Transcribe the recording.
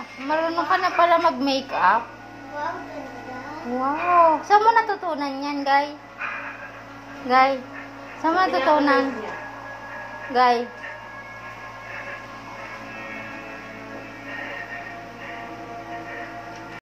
Marunong ka na pala mag-makeup. Wow, ganda. Wow. Saan mo natutunan yan, Guy? Guy? Saan mo natutunan? Guy?